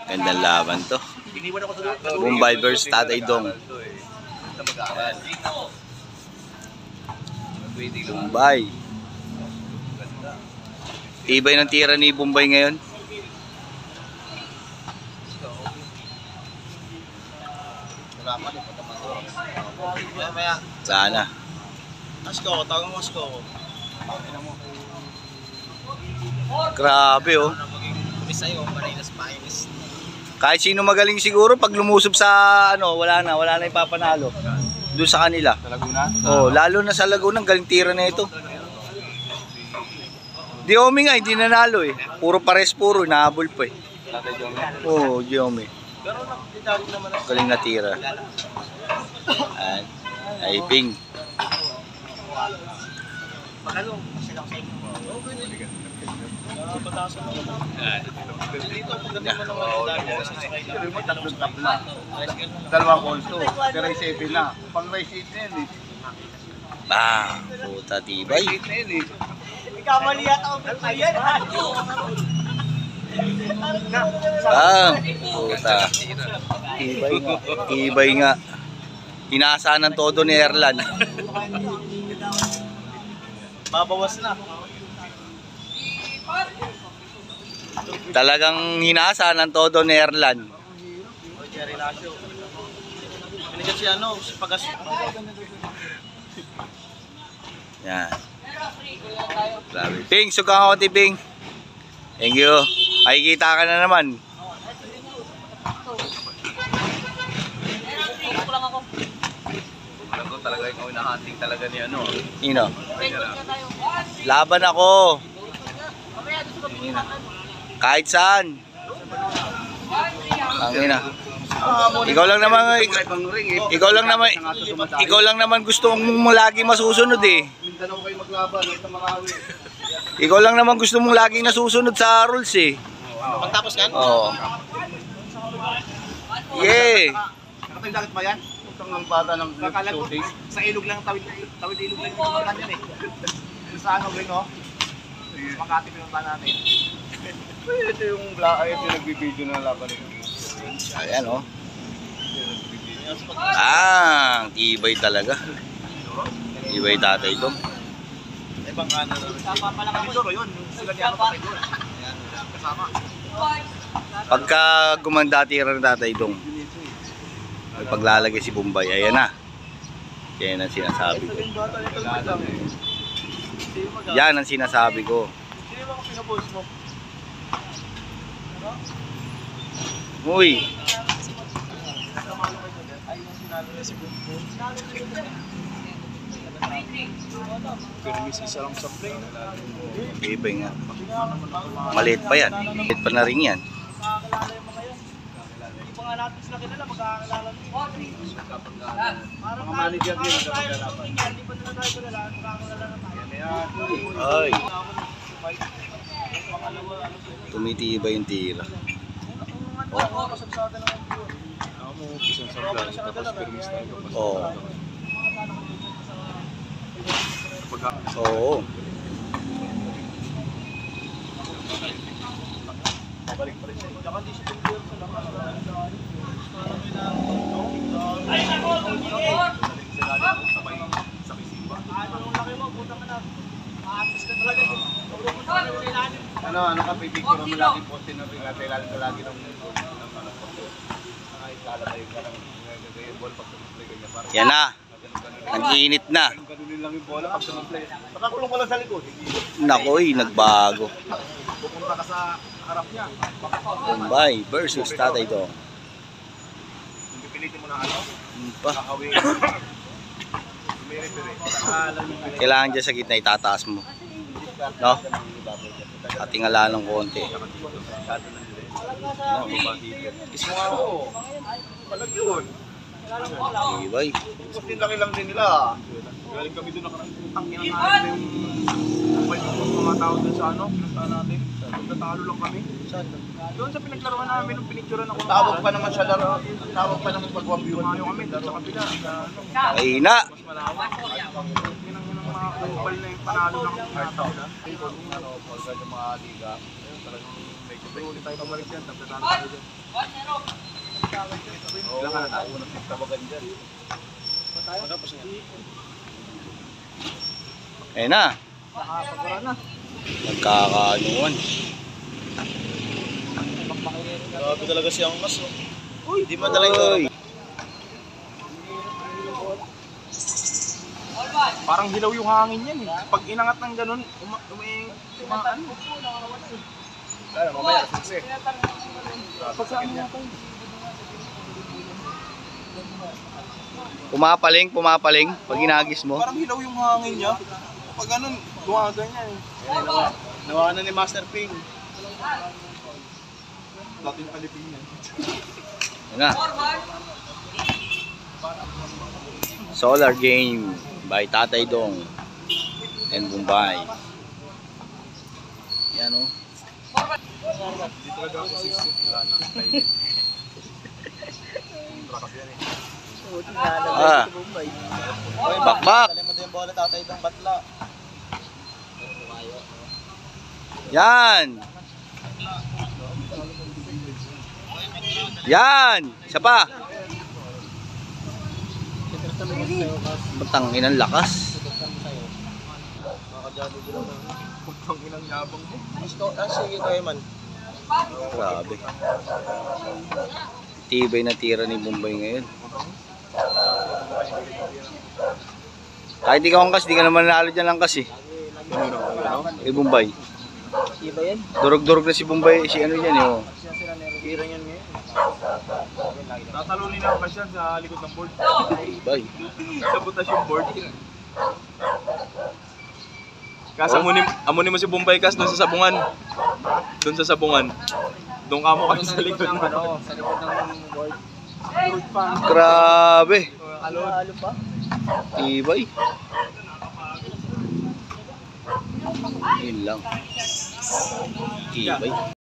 Gandang laban to. Bombay versus Tatay Dong. Bombay. Tibay ng tira ni Bombay ngayon. Sana. Asko, tawag mo Asko. Grabe oh. Kahit sino magaling siguro pag lumusob sa ano, wala na ipapanalo. Doon sa kanila. Sa Laguna? Oh, lalo na sa Laguna, galing tira na ito. Diomi nga, hindi nanalo eh. Puro pares puro, nahabol pa eh. Tatay Diomi? Oo, Diomi. Pero nakitali naman ako. Galing na tira. Ay, ping. Pakalo, kasi lang sa inyo. Patasan mo naman. Dito, pagdating mo naman tatlong tabla. Dalawang kolto. Pero race 7 na. Pang race 8 na yan eh. Puta tibay. Race 8 na yan eh. Ikamali yata ako ba yan? Puta. Tibay nga. Inaasahan ng todo ni Erlan. Babawas na. Talagang hinaasahan ng todo ni Erlan. O, Jerry Lacio. Pinigat si ano, si Pagas. Yan. Grabe. Ping, sugang ako Ping. Thank you. Makikita ka na naman. Talaga yung hinahanting talaga ni ano. Ino. Laban ako. Kahit saan. Angina. Ikaw lang naman gusto mong lagi masusunod eh. Mindanao kayo maglaban, ito Marawi. Ikaw lang naman gusto mong laging nasusunod sa rules eh. Pagtapos kan? Oo. Yeah. Nakatay dagat ba yan? Itong ang bata ng showcase. Sa ilog lang, tawid ilog lang yung mga yan eh. Sa ano rin oh. Makati pinunta natin. Ito yung ito yung nagbibideo na laban nito. Ayan oh. Tibay talaga. Tibay tatay ito. Ibang ano na rin. Tama pala ka mo yun. Sila niya patay doon. Ayan, kasama. Pagka gumanda tira ng tatay dong, may paglalagay si Bombay. Ayan na. Yan ang sinasabi ko. Yan ang sinasabi ko. Sino ba ang pinapost mo? Uy. Pero may isa lang sa play. Ibay nga. Maliit pa yan. Maliit pa na rin yan. Hindi pa nga natin sila kilala, magkakakilala mga manager din ang kapagalaban. Hindi pa nila tayo kilala, magkakakilala na tayo. Ay. Tumitibay yung tira. Oo. Oo. Balik pa rin siya. Tsaka di siya pag-clear sa lakas. Ay, nako! Anong laki mo? Puta ka na. Maatis ka talaga. Ano ka pipicture mo lagi poste na rin natin lagi ng ay kalabay ka ng ball pag play kanya para. Yan na. Nag-iinit na. Ganunin lang yung bola pag play. Nakakulong ka lang sa likod. Nakoy, nagbago. Pupunta ka sa harap niya. Bombay versus Tatay Dong. Hindi pilitin mo na ano? Pa. Kailangan dyan sa gitna itataas mo. No? At tingala ng konti. Ismo nga ako. Palag yun. Ibay. Sakin laki lang din nila. Galing kami doon nakarang natin yung mga tao doon sa ano, pinuntahan natin. Nagtatalo lang kami. Doon sa pinaglaruan namin, nung pinicturan ako. Tawag pa naman sa laro. Tawag pa naman pag 1v1 kami. Doon sa kabila. Ay na. Mas malawak. Yun ang mga kupal na yung panalo ng heart nila. Yung mga liga. Talagang medyo Ulit tayo pabalik dyan, tapos natalo tayo dyan. Ilang ka na tayo? Tabagan dyan. Matapos nga. Ayan na. Nakapagpara na. Nagkakaanuan. Grabe talaga si Angmas. Uy, di madala yung parang hilaw yung hangin yan eh. Pag inangat ng ganun, umaan. Kaya mamaya, suksi. Pumapaling. Pag inagis mo. Parang hilaw yung hangin niya. Pag ganun, gumaganyan eh. Nawa na ni Master Ping. Dating Pilipinas. Ayan na. Solar Game by Tatay Dong and Bombay. Yan o. Hindi talaga ako sisip. Wala na. Trakas yan eh. Ah. Bakbak. Dali mo din yung bola, Tatay Dong, batla. Yan. Yan. Isa pa. Batang inang lakas. Makakadali din ako. Putang inang yabang mo. Sige tayo man. Grabe. Tibay na tira ni Bombay ngayon. Kahit ikaw ang kas, di ka naman nanalo dyan lang kasi. Eh Bombay. Iba yan? Durog-durog na si Bombay. Si ano yan eh. Tira yan ngayon. Tatalunin ang kasyan sa likod ng board. Tibay. Sabotas yung board. Kas, amunin mo si Bombay Kas doon sa sabungan. Doon sa sabungan. Doon ka mo kasi sa likod ng sa likod ng board. Grabe. Halo pa? Tibay. Yun lang. Tibay.